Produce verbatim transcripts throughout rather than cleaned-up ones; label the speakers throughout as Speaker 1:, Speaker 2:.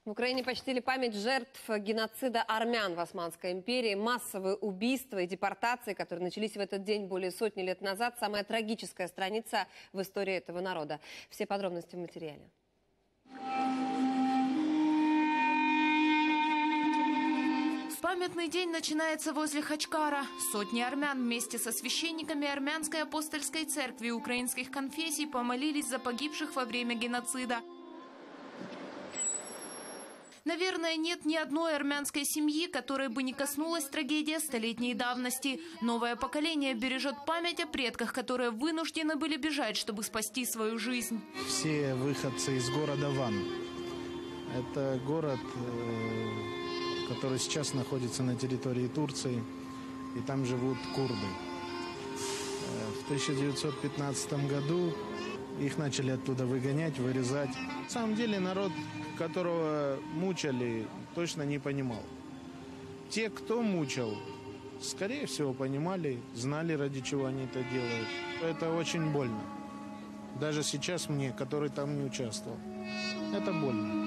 Speaker 1: В Украине почтили память жертв геноцида армян в Османской империи. Массовые убийства и депортации, которые начались в этот день более сотни лет назад. Самая трагическая страница в истории этого народа. Все подробности в материале.
Speaker 2: Памятный день начинается возле Хачкара. Сотни армян вместе со священниками Армянской апостольской церкви и украинских конфессий помолились за погибших во время геноцида. Наверное, нет ни одной армянской семьи, которой бы не коснулась трагедия столетней давности. Новое поколение бережет память о предках, которые вынуждены были бежать, чтобы спасти свою жизнь.
Speaker 3: Все выходцы из города Ван. Это город, который сейчас находится на территории Турции, и там живут курды. В тысяча девятьсот пятнадцатом году их начали оттуда выгонять, вырезать. На самом деле народ, которого мучали, точно не понимал. Те, кто мучил, скорее всего, понимали, знали, ради чего они это делают. Это очень больно. Даже сейчас мне, который там не участвовал. Это больно.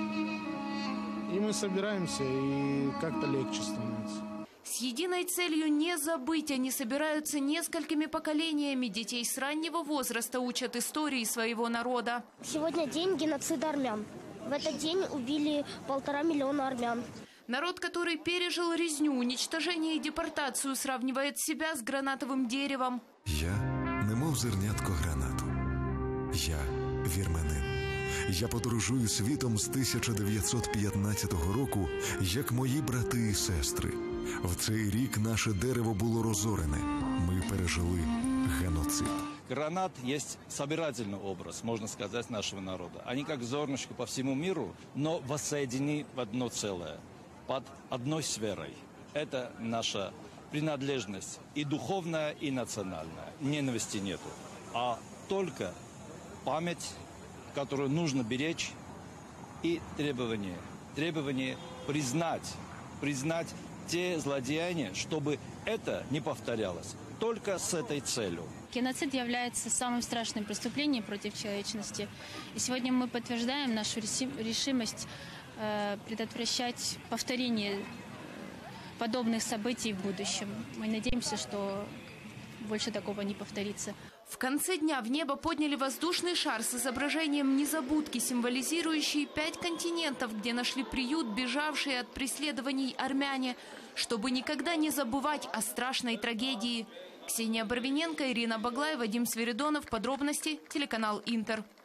Speaker 3: И мы собираемся, и как-то легче становится.
Speaker 2: С единой целью не забыть, они собираются несколькими поколениями. Детей с раннего возраста учат истории своего народа.
Speaker 4: Сегодня день геноцида армян. В этот день убили полтора миллиона армян.
Speaker 2: Народ, который пережил резню, уничтожение и депортацию, сравнивает себя с гранатовым деревом.
Speaker 5: Я немов зернятко гранату. Я вірменин. Я подорожую світом з тисяча дев'ятсот п'ятнадцятого року, як мої брати і сестри. В цей рік наше дерево було розорене. Ми пережили геноцид.
Speaker 6: Гранат есть собирательный образ, можно сказать, нашего народа. Они как зернышко по всему миру, но воссоединены в одно целое, под одной сферой. Это наша принадлежность и духовная, и национальная. Ненависти нету, а только память, которую нужно беречь, и требование, требование признать, признать те злодеяния, чтобы это не повторялось, только с этой целью.
Speaker 7: Геноцид является самым страшным преступлением против человечности. И сегодня мы подтверждаем нашу решимость э, предотвращать повторение подобных событий в будущем. Мы надеемся, что больше такого не повторится.
Speaker 2: В конце дня в небо подняли воздушный шар с изображением незабудки, символизирующий пять континентов, где нашли приют бежавшие от преследований армяне, чтобы никогда не забывать о страшной трагедии. Ксения Барвиненко, Ирина Баглай, Вадим Свиридонов. Подробности телеканал Интер.